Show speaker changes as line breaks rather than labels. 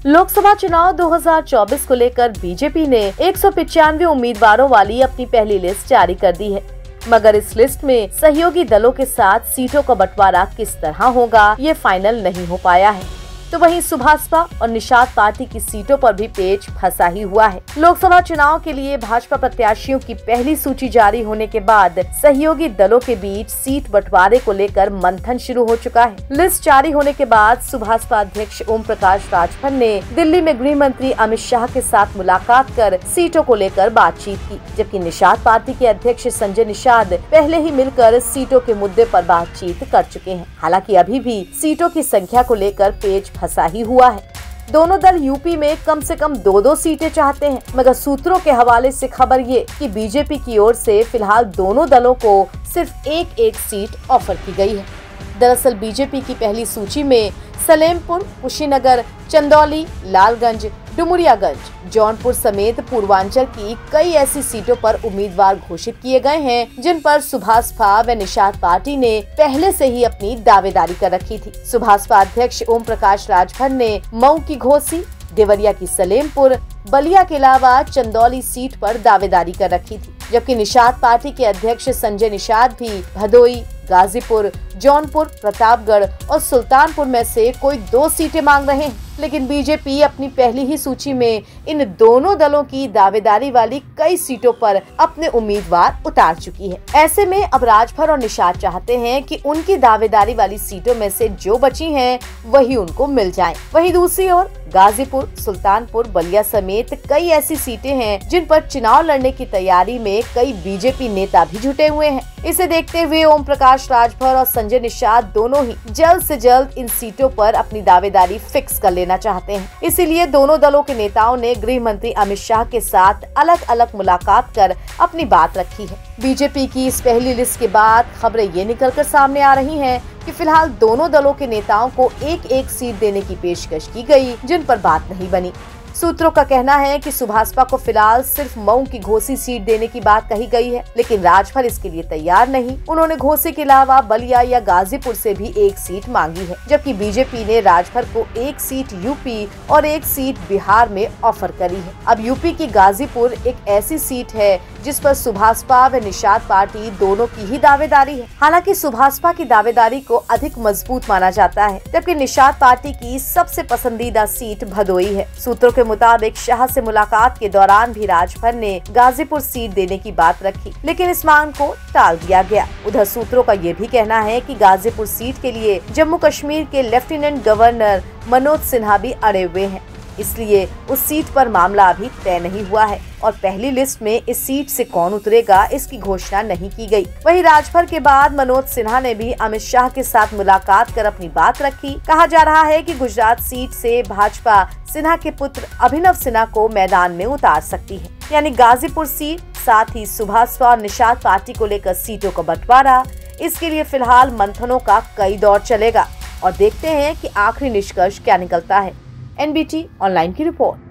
लोकसभा चुनाव 2024 को लेकर बीजेपी ने 195 उम्मीदवारों वाली अपनी पहली लिस्ट जारी कर दी है, मगर इस लिस्ट में सहयोगी दलों के साथ सीटों का बंटवारा किस तरह होगा ये फाइनल नहीं हो पाया है। तो वहीं सुभासपा और निषाद पार्टी की सीटों पर भी पेच फंसा ही हुआ है। लोकसभा चुनाव के लिए भाजपा प्रत्याशियों की पहली सूची जारी होने के बाद सहयोगी दलों के बीच सीट बंटवारे को लेकर मंथन शुरू हो चुका है। लिस्ट जारी होने के बाद सुभासपा अध्यक्ष ओम प्रकाश राजभर ने दिल्ली में गृह मंत्री अमित शाह के साथ मुलाकात कर सीटों को लेकर बातचीत की, जबकि निषाद पार्टी के अध्यक्ष संजय निषाद पहले ही मिलकर सीटों के मुद्दे पर बातचीत कर चुके हैं। हालांकि अभी भी सीटों की संख्या को लेकर पेच फंसा ही हुआ है। दोनों दल यूपी में कम से कम 2-2 सीटें चाहते हैं, मगर सूत्रों के हवाले से खबर ये कि बीजेपी की ओर से फिलहाल दोनों दलों को सिर्फ एक सीट ऑफर की गई है। दरअसल बीजेपी की पहली सूची में सलेमपुर, कुशीनगर, चंदौली, लालगंज, डुमरियागंज, जौनपुर समेत पूर्वांचल की कई ऐसी सीटों पर उम्मीदवार घोषित किए गए हैं, जिन पर सुभासपा व निषाद पार्टी ने पहले से ही अपनी दावेदारी कर रखी थी। सुभासपा अध्यक्ष ओम प्रकाश राजभर ने मऊ की घोसी, देवरिया की सलेमपुर, बलिया के अलावा चंदौली सीट पर दावेदारी कर रखी थी, जबकि निषाद पार्टी के अध्यक्ष संजय निषाद भी भदोई, गाजीपुर, जौनपुर, प्रतापगढ़ और सुल्तानपुर में से कोई 2 सीटें मांग रहे हैं। लेकिन बीजेपी अपनी पहली ही सूची में इन दोनों दलों की दावेदारी वाली कई सीटों पर अपने उम्मीदवार उतार चुकी है। ऐसे में अब राजभर और निषाद चाहते हैं कि उनकी दावेदारी वाली सीटों में से जो बची हैं वही उनको मिल जाएं। वहीं दूसरी ओर गाजीपुर, सुल्तानपुर, बलिया समेत कई ऐसी सीटें हैं जिन पर चुनाव लड़ने की तैयारी में कई बीजेपी नेता भी जुटे हुए हैं। इसे देखते हुए ओम प्रकाश राजभर और संजय निषाद दोनों ही जल्द से जल्द इन सीटों पर अपनी दावेदारी फिक्स कर लेना चाहते हैं। इसीलिए दोनों दलों के नेताओं ने गृह मंत्री अमित शाह के साथ अलग अलग मुलाकात कर अपनी बात रखी है। बीजेपी की इस पहली लिस्ट के बाद खबरें ये निकलकर सामने आ रही हैं कि फिलहाल दोनों दलों के नेताओं को एक सीट देने की पेशकश की गई, जिन पर बात नहीं बनी। सूत्रों का कहना है कि सुभासपा को फिलहाल सिर्फ मऊ की घोसी सीट देने की बात कही गई है, लेकिन राजभर इसके लिए तैयार नहीं। उन्होंने घोसी के अलावा बलिया या गाजीपुर से भी 1 सीट मांगी है, जबकि बीजेपी ने राजभर को 1 सीट यूपी और 1 सीट बिहार में ऑफर करी है। अब यूपी की गाजीपुर एक ऐसी सीट है जिस पर सुभासपा व निषाद पार्टी दोनों की ही दावेदारी है। हालांकि सुभासपा की दावेदारी को अधिक मजबूत माना जाता है, जबकि निषाद पार्टी की सबसे पसंदीदा सीट भदोई है। सूत्रों के मुताबिक शाह से मुलाकात के दौरान भी राजभर ने गाजीपुर सीट देने की बात रखी, लेकिन इस मांग को टाल दिया गया। उधर सूत्रों का ये भी कहना है कि गाजीपुर सीट के लिए जम्मू कश्मीर के लेफ्टिनेंट गवर्नर मनोज सिन्हा भी अड़े हुए हैं, इसलिए उस सीट पर मामला अभी तय नहीं हुआ है और पहली लिस्ट में इस सीट से कौन उतरेगा इसकी घोषणा नहीं की गई। वहीं राजभर के बाद मनोज सिन्हा ने भी अमित शाह के साथ मुलाकात कर अपनी बात रखी। कहा जा रहा है कि गुजरात सीट से भाजपा सिन्हा के पुत्र अभिनव सिन्हा को मैदान में उतार सकती है, यानी गाजीपुर सीट, साथ ही सुभासपा और निषाद पार्टी को लेकर सीटों का बंटवारा। इसके लिए फिलहाल मंथनों का कई दौर चलेगा और देखते हैं कि आखिरी निष्कर्ष क्या निकलता है। NBT ऑनलाइन की रिपोर्ट।